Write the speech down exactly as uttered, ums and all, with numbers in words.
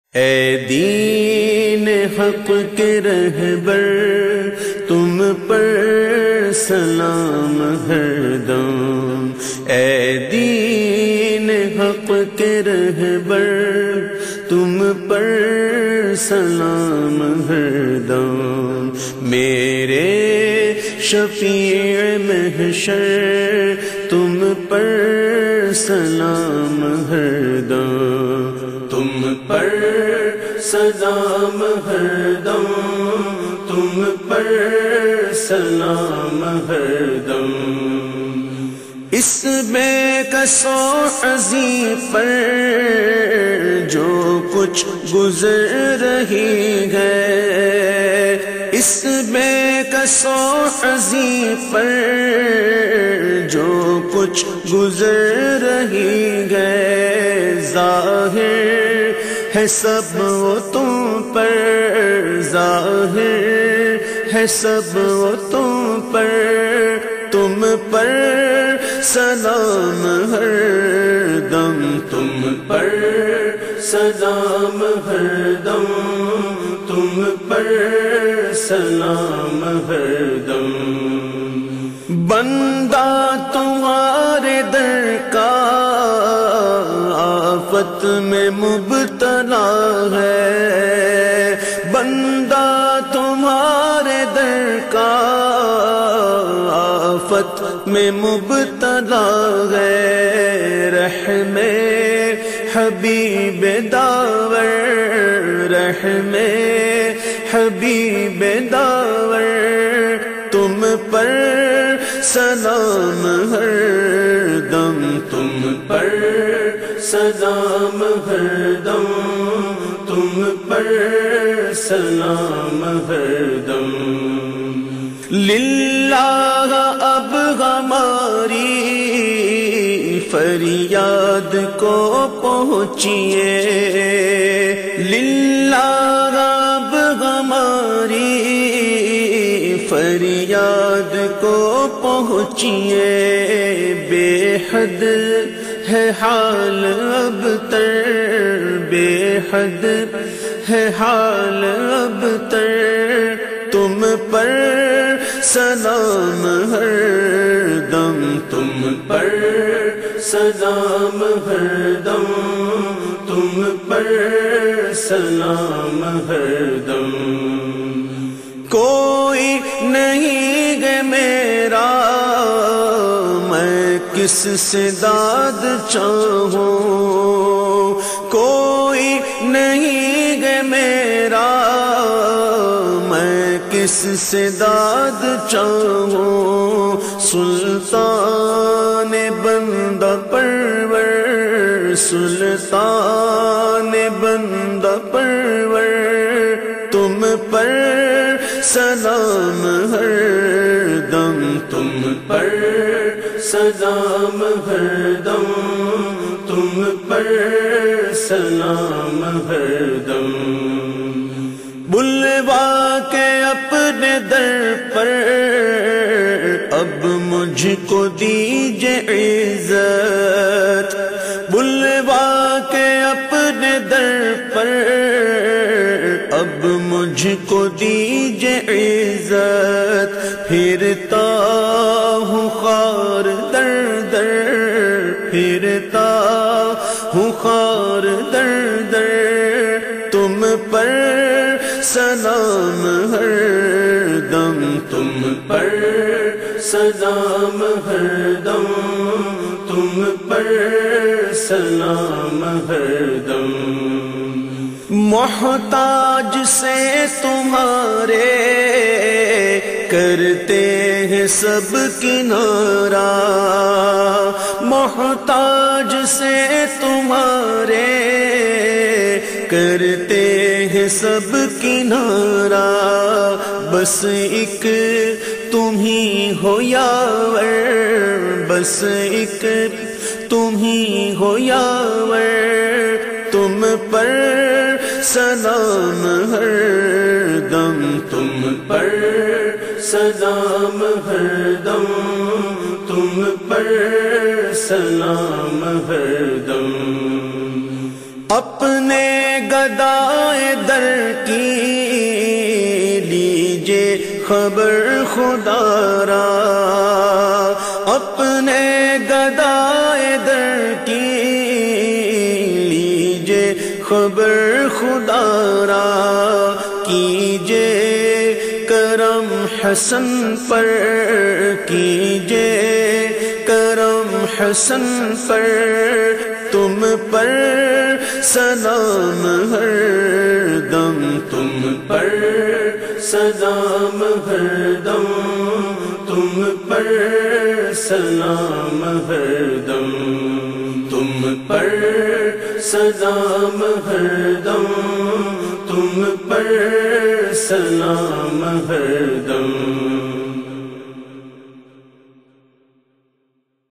اے دین حق کے رہبر تم پر سلام ہر دم، اے دین حق کے رہبر تم پر سلام ہر دم، میرے شفیع محشر تم پر سلام ہر دم، تم پر سلام ہر دم، تم پر سلام ہر دم، اس بے کسو عزی پر جو کچھ گزر رہی ہے، اس بے کسو عزی پر جو کچھ گزر رہی ہے، ظاہر ہے سب وہ تم پر، ظاہر ہے سب وہ تم پر، تم پر سلام ہر دم، تم پر سلام ہر دم، تم پر سلام ہر دم، بندہ تمہارے در کا آفت میں مبتلا ہے، بندہ تمہارے در کا آفت میں مبتلا ہے، رحم حبیب داور، رحم حبیب داور، تم پر سلام ہر دم، تم پر سلام ہر دم، تم پر سلام ہر دم، للہ اب ہماری فریاد کو پہنچیے، للہ اب ہماری فریاد کو پہنچیے، بے حد ہے حال اب تر، بے حد ہے حال اب تر، تم پر سلام ہر دم، تم پر سلام ہر دم، تم پر سلام ہر دم، کوئی نہیں ہے میرا میں کس سے داد چاہوں، کوئی نہیں ہے میرا میں کس سے داد چاہوں، سلطان بندہ پرور، سلطان بندہ پرور، تم پر سلام ہر دم، تم پر سلام ہر دم، تم پر سلام ہر دم، بلوا کے اپنے در پر اب مجھ کو دیجئے عزت، بلوا کے اپنے در پر اب مجھ کو دیجئے عزت، پھرتا ہوں خار در در، پھرتا ہوں خار در در، تم پر سلام ہر دم، تم پر سلام ہر دم، تم پر سلام ہر دم، محتاج سے تمہارے کرتے ہیں سب کنارہ، محتاج سے تمہارے کرتے ہیں سب کنارہ، بس ایک تم ہی ہو یاور، بس ایک تم ہی ہو یاور، تم پر سلام ہر دم، تم پر سلام ہر دم، تم پر سلام ہر دم، اپنے گدائے در کی لیجے خبر خدا را، اپنے گدائے در کی لیجے خبر خدا را، کیجے کرم حسن پر، کیجے کرم حسن پر، تم پر سلام ہر دم، تم پر سلام ہر دم، تم پر سلام ہر دم، تم پر سلام ہر دم، تم پر سلام ہر دم۔